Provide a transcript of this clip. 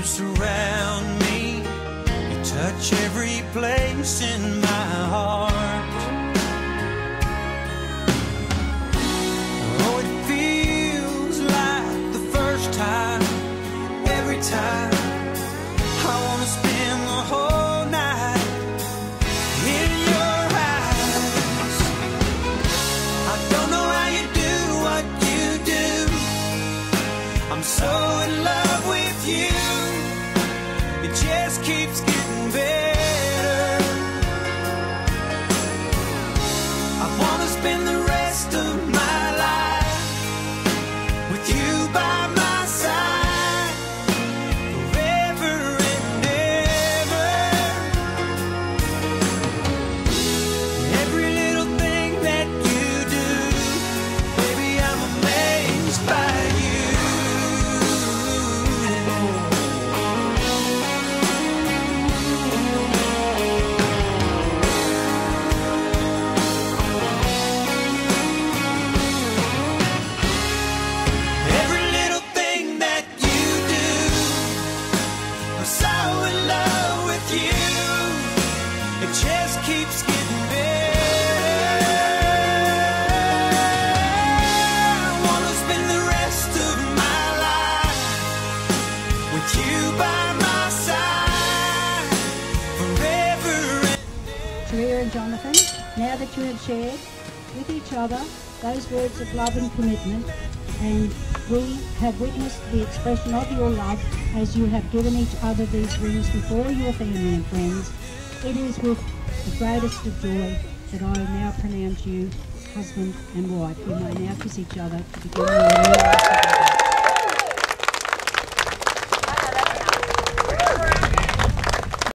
surround me. You touch every place in my heart. Oh, it feels like the first time, every time. I wanna spend the whole night in your eyes. I don't know how you do what you do. I'm so in love with you. It just keeps getting better. I wanna spend the rest of my life with you by my side, forever and ever. Every little thing that you do, baby, I'm amazed by you. Every little thing that you do, I'm so in love with you. It just keeps getting better. I wanna spend the rest of my life with you by my side, forever and Taria and Jonathan, now that you have shared with each other those words of love and commitment, and we have witnessed the expression of your love as you have given each other these rings before your family and friends, it is with the greatest of joy that I now pronounce you husband and wife. You may now kiss each other to begin your new life together.